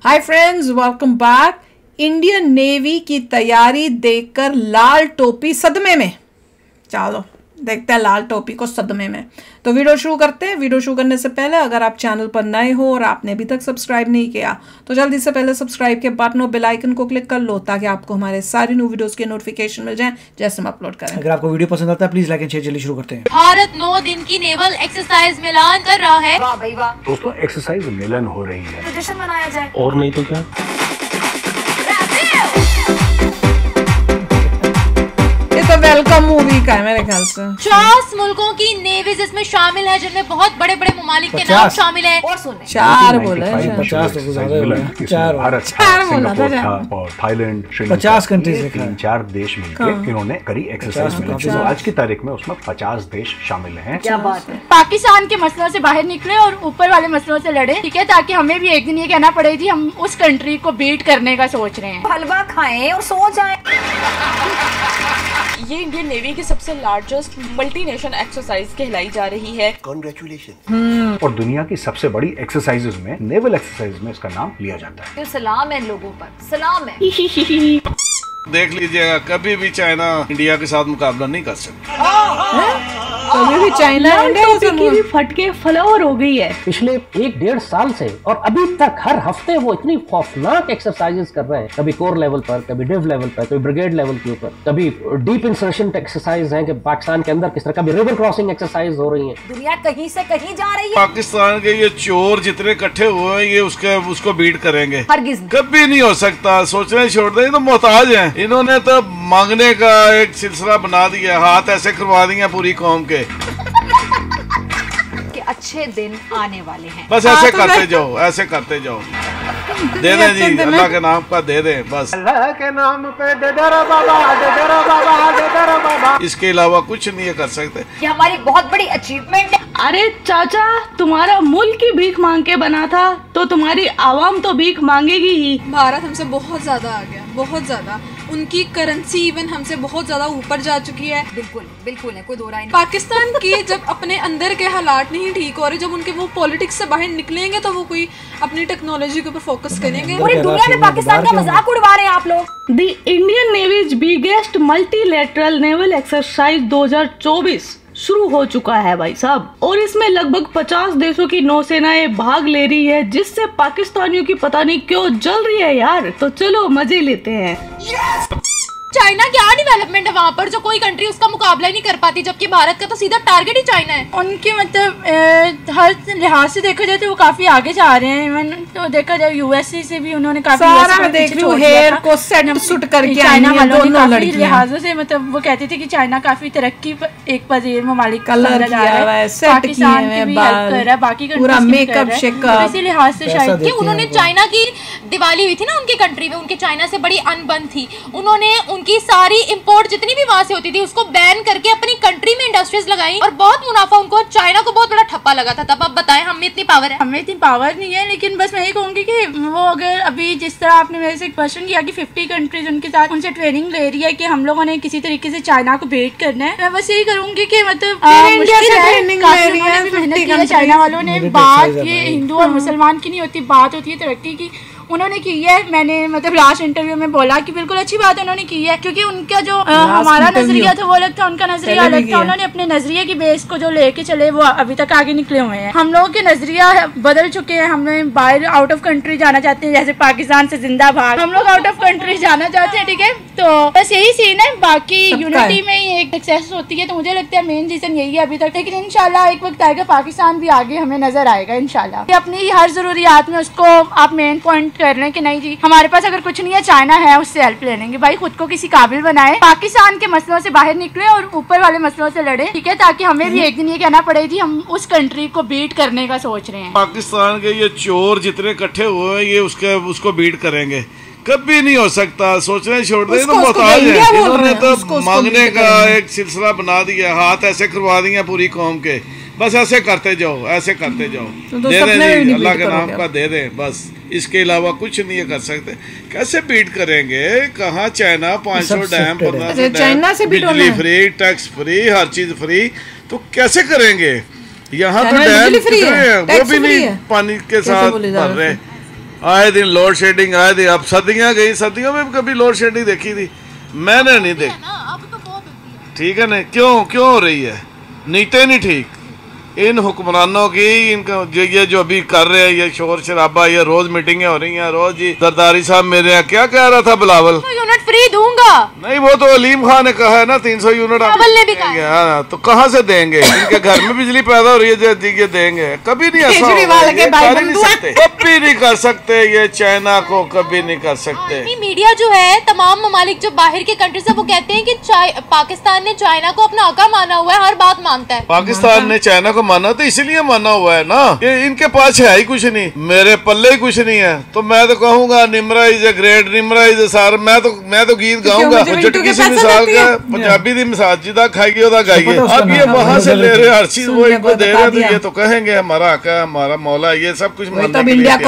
हाय friends, welcome back. Indian navy की तैयारी देखकर लाल टोपी सदमे में। चलो देखते हैं लाल टोपी को सदमे में। तो वीडियो शुरू करते हैं। वीडियो शुरू करने से पहले अगर आप चैनल पर नए हो और आपने अभी तक सब्सक्राइब नहीं किया तो जल्दी से पहले सब्सक्राइब के बटन और बेल आइकन को क्लिक कर लो ताकि आपको हमारे सारी न्यू वीडियोस के नोटिफिकेशन मिल जाएं जैसे हम अपलोड करें। अगर आपको वीडियो पसंद आता है प्लीज लाइक एंड शेयर। जल्दी शुरू करते हैं। भारत 9 दिन की नेवल एक्सरसाइज में ऐलान कर रहा है। वाह भाई वाह। दोस्तों एक्सरसाइज मिलन हो रही है तो जश्न मनाया जाए। और नहीं तो क्या। तो वेलकम मूवी का है मेरे ख्याल से। 50 मुल्कों की नेवीज इसमें शामिल है जिनमें बहुत बड़े बड़े ममालिक के नाम शामिल है। और सुने 4 बोले 50 तो ज्यादा हो गया। 4 भारत चार बोला था सिंगापुर और थाईलैंड 50 कंट्रीज लिखा है। 3-4 देश मिलकर इन्होंने करी एक्सरसाइज में। तो आज की तारीख में उसमें 50 देश शामिल हैं। क्या बात है। पाकिस्तान के मसलों से बाहर निकले और ऊपर वाले मसलों से लड़े, ठीक है, ताकि हमें भी एक दिन ये कहना पड़े कि हम उस कंट्री को बीट करने का सोच रहे हैं। हलवा खाएं और सो जाएं। ये इंडियन नेवी की सबसे लार्जेस्ट मल्टी नेशन एक्सरसाइज कहलाई जा रही है। और दुनिया की सबसे बड़ी एक्सरसाइजेज में नेवल एक्सरसाइज में इसका नाम लिया जाता है। तो सलाम है लोगों पर, सलाम है। देख लीजिएगा, कभी भी चाइना इंडिया के साथ मुकाबला नहीं कर सकता। कभी भी चाइना इंडिया की भी फटके फ्लावर हो गई है। पिछले 1-1.5 साल से और अभी तक हर हफ्ते वो इतनी खौफनाक एक्सरसाइजेस कर रहे हैं। कभी कोर लेवल पर, कभी डिव लेवल पर, कभी ब्रिगेड लेवल के ऊपर, कभी डीप इंसर्शन एक्सरसाइज है कि पाकिस्तान के अंदर किस तरह, कभी रिवर क्रॉसिंग एक्सरसाइज हो रही है। दुनिया कहीं से कहीं जा रही है। पाकिस्तान के ये चोर जितने इकट्ठे हुए हैं ये उसको बीट करेंगे। हरगिज़ नहीं। कभी नहीं हो सकता। सोचने छोड़ दे, तो मोहताज हैं। इन्होंने तो मांगने का एक सिलसिला बना दिया, हाथ ऐसे करवा दिए पूरी कौम के। कि अच्छे दिन आने वाले हैं। बस ऐसे करते जाओ, ऐसे करते जाओ। दे दें जी, अल्लाह के नाम का दे दें बस। अल्लाह के नाम पे दे दे रे बाबा, दे दे रे बाबा, दे दे रे बाबा। इसके अलावा कुछ नहीं कर सकते। ये हमारी बहुत बड़ी अचीवमेंट है। अरे चाचा, तुम्हारा मुल्क ही भीख मांग के बना था तो तुम्हारी आवाम तो भीख मांगेगी ही। भारत हमसे बहुत ज्यादा आ गया, बहुत ज्यादा। उनकी करेंसी इवन हमसे बहुत ज्यादा ऊपर जा चुकी है। बिल्कुल बिल्कुल है, कोई दो राय नहीं। पाकिस्तान के जब अपने अंदर के हालात नहीं ठीक हो रहे, जब उनके वो पॉलिटिक्स से बाहर निकलेंगे तो वो कोई अपनी टेक्नोलॉजी के ऊपर फोकस करेंगे। पूरी दुनिया में पाकिस्तान का मजाक उड़वा रहे हैं आप लोग। The Indian navy's biggest multilateral naval exercise 2024 शुरू हो चुका है भाई साहब, और इसमें लगभग 50 देशों की नौसेनाएं भाग ले रही है, जिससे पाकिस्तानियों की पता नहीं क्यों जल रही है यार। तो चलो मजे लेते हैं। चाइना क्या डेवलपमेंट है वहाँ पर जो कोई कंट्री उसका मुकाबला ही नहीं कर पाती, जबकि भारत का तो सीधा टारगेट ही चाइना है। उनके मतलब हर लिहाज से देखा जाए तो वो काफी आगे जा रहे हैं। इवन तो देखा जाए यूएसए से भी उन्होंने काफी सारा मैं देख रही हूँ हेयर को सेट सुट करके चाइना वालों ने काफी लड़कियां लिहाजों से, मतलब वो कहते थे कि चाइना काफी तरक्की एक पजीर ममालिक का कलर जा रहा है, पाकिस्तान की भी हेल्प कर रहा है, बाकी पूरा मेकअप शेकअप। इसी लिहाज से शायद कि उन्होंने चाइना की दिवाली हुई थी ना उनकी कंट्री में, उनके चाइना से बड़ी अनबन थी। उन्होंने उनकी सारी इंपोर्ट जितनी भी वहां से होती थी उसको बैन करके अपनी कंट्री में इंडस्ट्रीज लगाई और बहुत मुनाफा उनको। चाइना को बहुत बड़ा ठप्पा लगा था। तब आप बताएं हमें इतनी पावर है? हमें इतनी पावर नहीं है, लेकिन बस मैं ये कहूंगी कि वो अगर अभी जिस तरह आपने मेरे से क्वेश्चन किया कि 50 कंट्रीज उनके साथ उनसे ट्रेनिंग ले रही है कि हम लोगों ने किसी तरीके से चाइना को बीट करना है, मैं बस यही करूंगी कि मतलब इंडिया से ट्रेनिंग ले रही है, मेहनत की है चाइना वालों ने। बात ये हिंदू और मुसलमान की नहीं होती, बात होती है तरक्की की। उन्होंने की है, मैंने मतलब लास्ट इंटरव्यू में बोला कि बिल्कुल अच्छी बात उन्होंने की है, क्योंकि उनका जो हमारा नजरिया था वो अलग था, उनका नजरिया अलग था। उन्होंने अपने नजरिए की बेस को जो लेके चले वो अभी तक आगे निकले हुए हैं। हम लोगों के नजरिया बदल चुके हैं। हमें बाहर आउट ऑफ कंट्री जाना चाहते हैं, जैसे पाकिस्तान से जिंदाबाद। हम लोग आउट ऑफ कंट्री जाना चाहते हैं, ठीक है। तो बस यही सीन है, बाकी यूनिटी में ही एक सक्सेस होती है। तो मुझे लगता है मेन रीजन यही है अभी तक, लेकिन इंशाल्लाह एक वक्त आएगा पाकिस्तान भी आगे हमें नजर आएगा इंशाल्लाह। अपनी हर जरूरियात में उसको आप मेन पॉइंट कर लें कि नहीं जी हमारे पास अगर कुछ नहीं है, चाइना है, उससे हेल्प ले लेंगे। भाई खुद को किसी काबिल बनाए, पाकिस्तान के मसलों से बाहर निकले और ऊपर वाले मसलों से लड़े, ठीक है, ताकि हमें भी एक दिन ये कहना पड़े कि हम उस कंट्री को बीट करने का सोच रहे हैं। पाकिस्तान के ये चोर जितने इकट्ठे हुए हैं ये उसको बीट करेंगे। कभी नहीं हो सकता। सोचने छोड़ दे, तो मोहताज हैं। इन्होंने तो मांगने का एक सिलसिला बना दिया, हाथ ऐसे करवा दिए पूरी कौम के। बस ऐसे करते जाओ, ऐसे करते जाओ। दे दें जी, अल्लाह के नाम का दे दें बस। इसके अलावा कुछ नहीं कर सकते। कैसे बीट करेंगे? कहाँ चाइना 500 डैम, 1500 चाइना से बिजली फ्री, टैक्स फ्री, हर चीज फ्री, तो कैसे करेंगे? यहाँ तो डैम फ्री है, वो भी नहीं पानी के साथ भर रहे। आए दिन लोड शेडिंग, आए दिन। अब सर्दियाँ गई, सर्दियों में कभी लोड शेडिंग देखी थी? मैंने नहीं देखी। ठीक है ना, क्यों हो रही है? नीति नहीं ठीक इन हुक्मरानों की, इनका ये जो अभी कर रहे हैं, ये शोर शराबा, ये रोज मीटिंगें हो रही हैं, रोज ही जरदारी साहब मेरे यहाँ क्या कह रहा था बिलावल, यूनिट फ्री दूंगा। नहीं, वो तो अलीम खान ने कहा है ना 300 यूनिट ने भी कहा। तो कहाँ से देंगे? इनके घर में बिजली पैदा हो रही है, ये देंगे? कभी नहीं ऐसा कर नहीं सकते, कभी नहीं कर सकते, ये चाइना को कभी नहीं कर सकते। मीडिया जो है, तमाम ममालिक जो बाहर के कंट्री से, वो कहते हैं कि पाकिस्तान ने चाइना को अपना आका माना हुआ है, हर बात मानता है। पाकिस्तान ने चाइना को माना तो इसलिए माना हुआ है ना, ये इनके पास है ही कुछ नहीं, मेरे पल्ले ही कुछ नहीं है। तो मैं तो कहूँगा Nimra is a great, Nimra is a star. मैं तो गीत गाऊंगा, चुटकी सी मिसाल का पंजाबी दी मिसाल जिदा खाएगी ओदा गाइए। अब ये वहाँ से ले रहे, हर चीज वो इनको दे रहे, तो ये तो कहेंगे हमारा आका, हमारा मौला, ये सब कुछ मान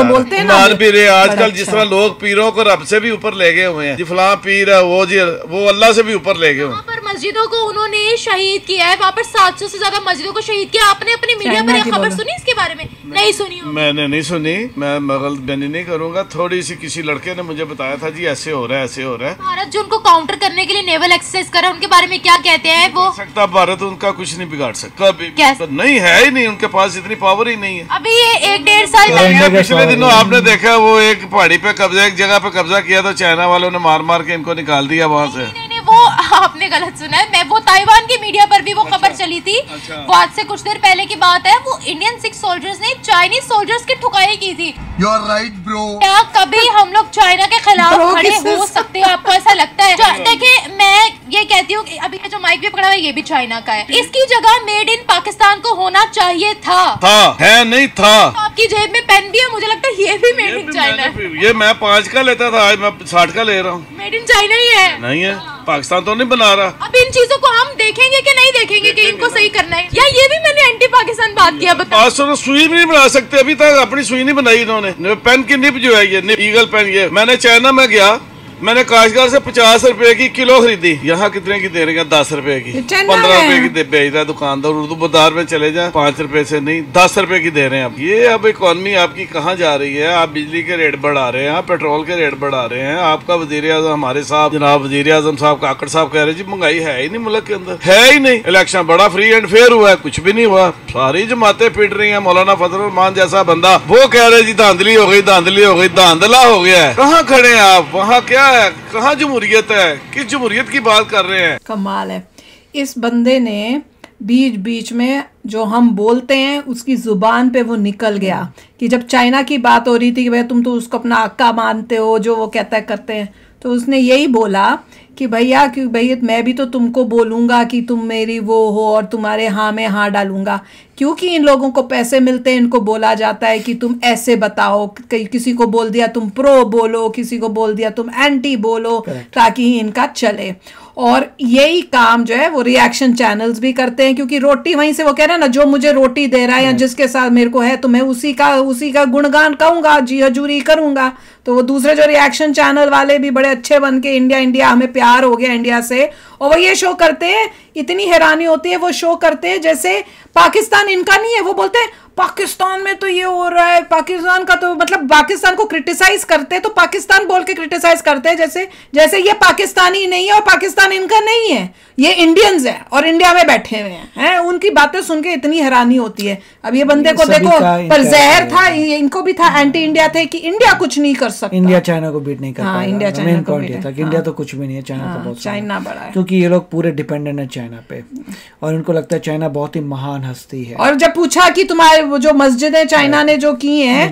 भी रहे। आजकल जिस तरह लोग पीरों को रब से भी ऊपर ले गए हुए हैं, जी फलां पीर है वो अल्लाह से भी ऊपर ले गए हुए। मस्जिदों को उन्होंने शहीद किया है, वहाँ पर 700 से ज्यादा मस्जिदों को शहीद किया। आपने अपनी मीडिया पर खबर सुनी इसके बारे में? नहीं सुनी। मैंने नहीं सुनी, मैं गलतफहमी नहीं करूंगा। थोड़ी सी किसी लड़के ने मुझे बताया था जी ऐसे हो रहा है, ऐसे हो रहा है। भारत जो उनको काउंटर करने के लिए नेवल एक्सरसाइज कर रहा है, उनके बारे में क्या कहते हैं वो? सकता भारत उनका कुछ नहीं बिगाड़ सकता, तो नहीं है ही नहीं, उनके पास इतनी पावर ही नहीं है। अभी ये 1-1.5 साल पहले, पिछले दिनों आपने देखा वो एक पहाड़ी पे कब्जा, एक जगह पे कब्जा किया, तो चाइना वालों ने मार के इनको निकाल दिया वहाँ से। वो आपने गलत सुना है, मैं वो ताइवान की मीडिया पर भी वो खबर चली थी। वो आज से कुछ देर पहले की बात है, वो इंडियन 6 सोल्जर्स ने चाइनीज सोल्जर्स की ठुकाई की थी। You're right, bro. क्या कभी हम लोग चाइना के खिलाफ खड़े हो सकते हैं? आपको ऐसा लगता है? देखिए, मैं ये कहती हूँ कि अभी जो माइक भी पकड़ा हुआ है, ये भी चाइना का है। इसकी जगह मेड इन पाकिस्तान को होना चाहिए था है नहीं था। तो आपकी जेब में पेन भी है, मुझे लगता है ये भी मेड इन चाइना है। ये मैं 5 का लेता था, आज मैं 60 का ले रहा हूँ। मेड इन चाइना ही है। नहीं है, पाकिस्तान तो नहीं बना रहा। अब इन चीजों को हम देखेंगे कि नहीं देखेंगे कि इनको सही करना है, या ये भी मैंने एंटी पाकिस्तान बात किया? बताओ, सुई भी नहीं बना सकते, अभी तक अपनी सुई नहीं बनाई इन्होंने। पेन की निब जो है, ये निब ईगल पेन, ये मैंने चाइना में गया, मैंने काशगार से 50 रुपए की किलो खरीदी। यहाँ कितने की दे रहे हैं? 10 रुपए की, 15 रुपए की बेच रहा है दुकानदार। उर्दू बाजार में चले जाए 5 रुपए से नहीं 10 रुपए की दे रहे हैं। अब इकोनॉमी आपकी कहाँ जा रही है? आप बिजली के रेट बढ़ा रहे हैं, आप पेट्रोल के रेट बढ़ा रहे हैं। आपका वजीर आजम, हमारे साहब जनाब वजीर आजम साहब काकड़ साहब कह रहे जी महंगाई है ही नहीं मुल्क के अंदर, है ही नहीं। इलेक्शन बड़ा फ्री एंड फेयर हुआ है, कुछ भी नहीं हुआ। सारी जमातें पिट रही है। मौलाना फजल रहमान जैसा बंदा वो कह रहे जी धांधली हो गई, धांधली हो गई, धांधला हो गया है। कहाँ खड़े हैं आप? वहाँ क्या है? कहाँ जमहूरियत है? किस जमहूरियत की बात कर रहे हैं? कमाल है। इस बंदे ने बीच बीच में जो हम बोलते हैं उसकी जुबान पे वो निकल गया कि जब चाइना की बात हो रही थी कि भाई तुम तो उसको अपना आका मानते हो, जो वो कहता है करते हैं, तो उसने यही बोला कि भैया कि भाई मैं भी तो तुमको बोलूँगा कि तुम मेरी वो हो और तुम्हारे हाँ में हाँ डालूंगा, क्योंकि इन लोगों को पैसे मिलते हैं। इनको बोला जाता है कि तुम ऐसे बताओ, किसी को बोल दिया तुम प्रो बोलो, किसी को बोल दिया तुम एंटी बोलो, ताकि इनका चले। और यही काम जो है वो रिएक्शन चैनल्स भी करते हैं, क्योंकि रोटी वहीं से वो कह रहे हैं ना, जो मुझे रोटी दे रहा है या जिसके साथ मेरे को है तो मैं उसी का गुणगान कहूँगा, जी हजूरी करूँगा। तो वो दूसरे जो रिएक्शन चैनल वाले भी बड़े अच्छे बन के इंडिया हमें प्यार हो गया इंडिया से, और वो ये शो करते हैं, इतनी हैरानी होती है, वो शो करते हैं जैसे पाकिस्तान इनका नहीं है। वो बोलते हैं पाकिस्तान में तो ये हो रहा है, पाकिस्तान का तो मतलब पाकिस्तान को क्रिटिसाइज करते हैं तो पाकिस्तान बोल के क्रिटिसाइज करते हैं जैसे ये पाकिस्तानी नहीं है और पाकिस्तान इनका नहीं है, ये इंडियंस है और इंडिया में बैठे हुए हैं। उनकी बातें सुन के इतनी हैरानी होती है। अब ये बंदे को देखो, पर जहर था, इनको भी था, एंटी इंडिया थे कि इंडिया कुछ नहीं कर सकता, इंडिया चाइना को बीट नहीं कर पाएगा। इंडिया चाइना को बीट था कि इंडिया तो कुछ भी नहीं है, चाइना तो बहुत चाइना बड़ा है, क्योंकि ये लोग पूरे डिपेंडेंट है चाइना पे और इनको लगता है चाइना बहुत ही महान हस्ती है। और जब पूछा कि तुम्हारे वो जो मस्जिदें चाइना ने जो की हैं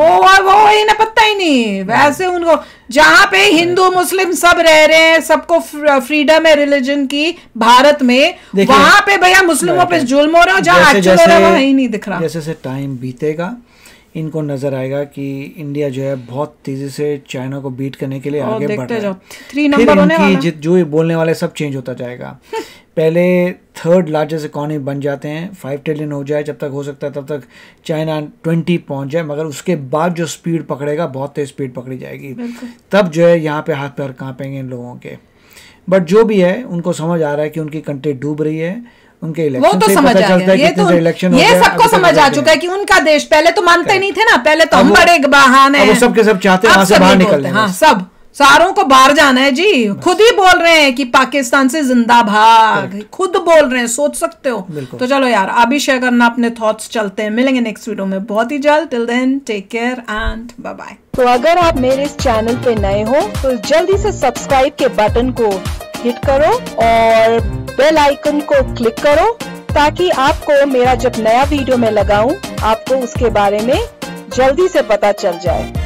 वो इन्हें पता ही नहीं। वैसे उनको जहाँ पे हिंदू मुस्लिम सब रह रहे हैं, सबको फ्रीडम है रिलीजन की भारत में, वहां पे भैया मुस्लिमों पे जुल्म हो रहा है, जहाँ एक्चुअल हो रहा है वहाँ ही नहीं दिख रहा। जैसे टाइम बीतेगा इनको नजर आएगा कि इंडिया जो है बहुत तेजी से चाइना को बीट करने के लिए आगे बढ़ रहा है। 3 नंबर होने वाला है। जो ये बोलने वाले सब चेंज होता जाएगा। पहले 3rd लार्जेस्ट इकोनॉमी बन जाते हैं, 5 ट्रिलियन हो जाए, जब तक हो सकता है तब तक चाइना 20 पहुंच जाए, मगर उसके बाद जो स्पीड पकड़ेगा बहुत तेज स्पीड पकड़ी जाएगी, तब जो है यहाँ पे हाथ पैर कांपेंगे इन लोगों के। बट जो भी है उनको समझ आ रहा है कि उनकी कंट्री डूब रही है उनके वो तो समझ आ गया, ये सबको समझ आ चुका है कि उनका देश, पहले तो मानते नहीं थे ना, पहले तो हम बड़े बहाने हैं, वो सबके सब चाहते हैं वहां से बाहर निकलने। हाँ, सब सारों को बाहर जाना है जी, खुद ही बोल रहे हैं कि पाकिस्तान से जिंदा भाग, खुद बोल रहे हैं, सोच सकते हो। तो चलो यार, अभी शेयर करना अपने थॉट्स, चलते हैं, मिलेंगे नेक्स्ट वीडियो में बहुत ही जल्द। Till then take care and bye bye. तो अगर आप मेरे इस चैनल पे नए हो तो जल्दी से सब्सक्राइब के बटन को हिट करो और बेल आइकन को क्लिक करो, ताकि आपको मेरा जब नया वीडियो मैं लगाऊं आपको उसके बारे में जल्दी से पता चल जाए।